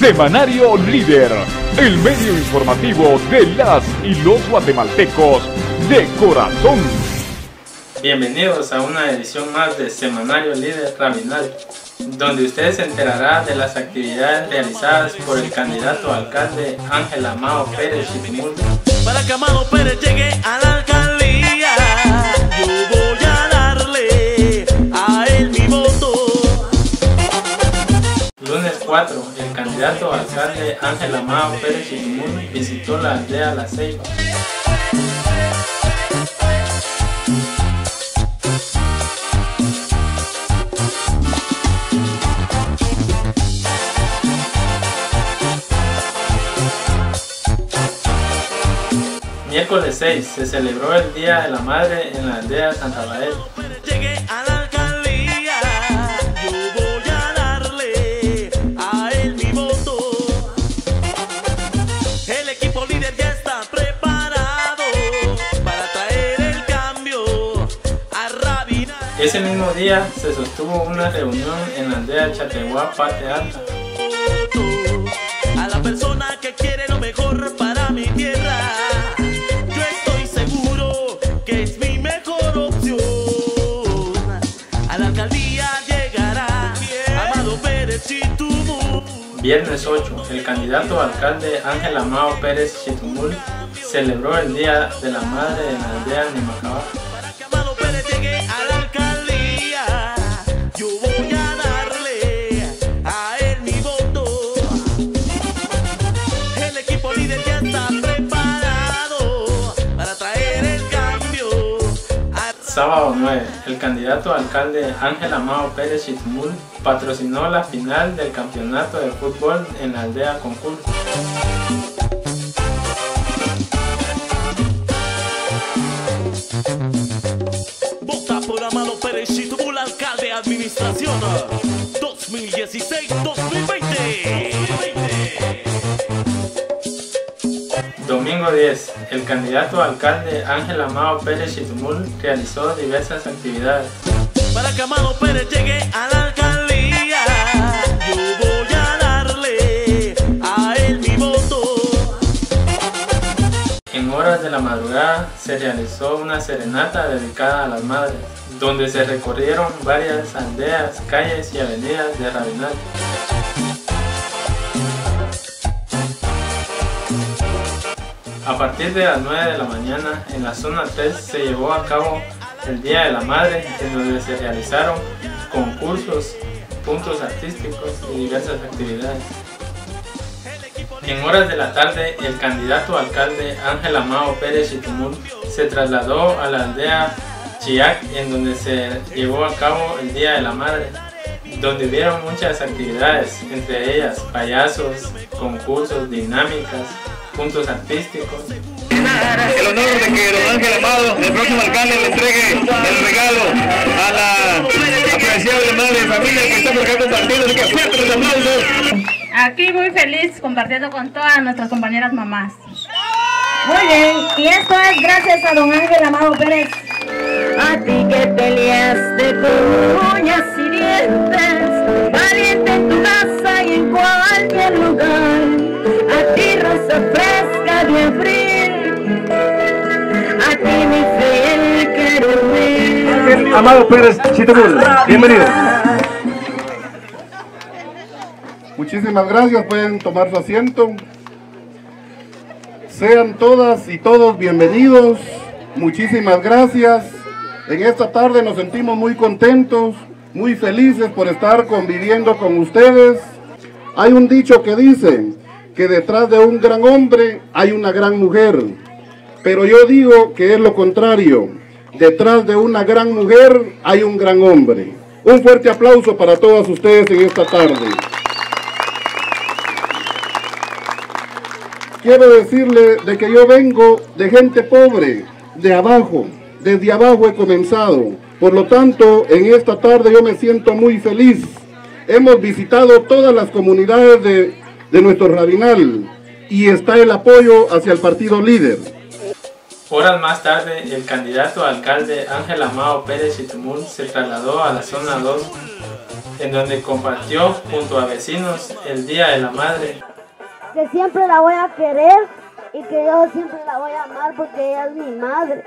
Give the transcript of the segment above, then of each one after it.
Semanario Líder, el medio informativo de las y los guatemaltecos de corazón. Bienvenidos a una edición más de Semanario Líder Rabinal, donde usted se enterará de las actividades realizadas por el candidato a alcalde Ángel Amado Pérez Chitumul. Para que Amado Pérez llegue a la alcaldía, yo voy a darle a él mi voto. Lunes 4, el candidato a alcalde Ángel Amado Pérez Chitumul visitó la aldea La Ceiba. Miércoles 6 se celebró el Día de la Madre en la aldea Santa Rafael. Llegué a la alcaldía, yo voy a darle a él mi voto. El equipo líder ya está preparado para traer el cambio a Rabinal. Ese mismo día se sostuvo una reunión en la aldea Chateguá, Parte Alta. A la persona que quiere lo mejor para mi tierra, es mi mejor opción. A la alcaldía llegará Amado Pérez Chitumul. Viernes 8, el candidato a alcalde Ángel Amado Pérez Chitumul celebró el Día de la Madre en la aldea Nimacabá. Para que Amado Pérez llegue a la alcaldía, yo voy a darle a él mi voto. El equipo líder ya está preparado para traer el Sábado 9, el candidato a alcalde Ángel Amado Pérez Chitumul patrocinó la final del campeonato de fútbol en la aldea Concurso. Vota por Amado Pérez Chitumul, alcalde, administración 2016-2020. Domingo 10, el candidato a alcalde Ángel Amado Pérez Chitumul realizó diversas actividades. Para que Amado Pérez llegue a la alcaldía, yo voy a darle a él mi voto. En horas de la madrugada se realizó una serenata dedicada a las madres, donde se recorrieron varias aldeas, calles y avenidas de Rabinal. A partir de las 9 de la mañana, en la zona 3 se llevó a cabo el Día de la Madre, en donde se realizaron concursos, puntos artísticos y diversas actividades. En horas de la tarde, el candidato a alcalde Ángel Amado Pérez Chitumul se trasladó a la aldea Chiac, en donde se llevó a cabo el Día de la Madre, donde hubieron muchas actividades, entre ellas payasos, concursos, dinámicas, puntos artísticos. El honor de que don Ángel Amado, el próximo alcalde, le entregue el regalo a la apreciable madre de familia que está por acá compartiendo, así que fuertes los aplausos. Aquí muy feliz compartiendo con todas nuestras compañeras mamás. Muy bien, y esto es gracias a don Ángel Amado Pérez. A ti que peleaste con uñas y dientes, valiente en tu casa y en cualquier lugar. A ti rosa fresca de abril, a ti mi fiel querubín. Amado Pérez Chitumul, bienvenido. Muchísimas gracias, pueden tomar su asiento. Sean todas y todos bienvenidos, muchísimas gracias. En esta tarde nos sentimos muy contentos, muy felices por estar conviviendo con ustedes. Hay un dicho que dice que detrás de un gran hombre hay una gran mujer, pero yo digo que es lo contrario, detrás de una gran mujer hay un gran hombre. Un fuerte aplauso para todas ustedes en esta tarde. Quiero decirle de que yo vengo de gente pobre, de abajo, desde abajo he comenzado. Por lo tanto, en esta tarde yo me siento muy feliz. Hemos visitado todas las comunidades de nuestro Rabinal y está el apoyo hacia el partido líder. Horas más tarde, el candidato a alcalde Ángel Amado Pérez Chitumul se trasladó a la zona 2, en donde compartió junto a vecinos el Día de la Madre. Que siempre la voy a querer y que yo siempre la voy a amar porque ella es mi madre.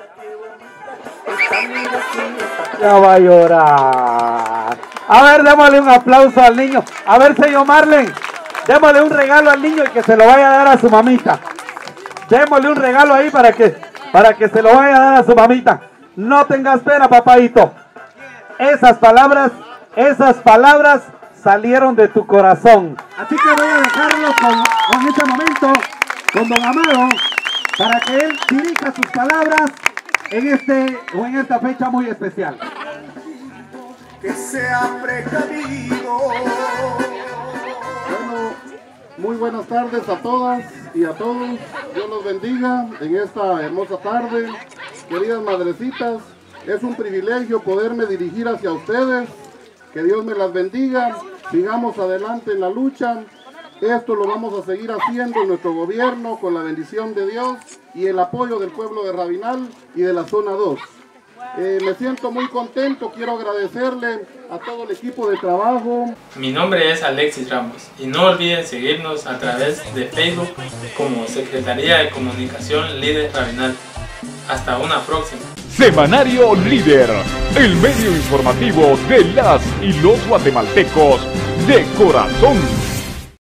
Ya va a llorar. A ver, démosle un aplauso al niño. A ver, señor Marlen, démosle un regalo al niño y que se lo vaya a dar a su mamita. Démosle un regalo ahí para que se lo vaya a dar a su mamita. No tengas pena, papadito. Esas palabras salieron de tu corazón. Así que voy a dejarlo con este momento, con don Amado, para que él dirija sus palabras en esta fecha muy especial. Que sea precavido. Bueno, muy buenas tardes a todas y a todos. Dios los bendiga en esta hermosa tarde. Queridas madrecitas, es un privilegio poderme dirigir hacia ustedes. Que Dios me las bendiga. Sigamos adelante en la lucha. Esto lo vamos a seguir haciendo en nuestro gobierno con la bendición de Dios y el apoyo del pueblo de Rabinal y de la zona 2. Me siento muy contento, quiero agradecerle a todo el equipo de trabajo. Mi nombre es Alexis Ramos y no olviden seguirnos a través de Facebook como Secretaría de Comunicación Líder Rabinal. Hasta una próxima. Semanario Líder, el medio informativo de las y los guatemaltecos de corazón.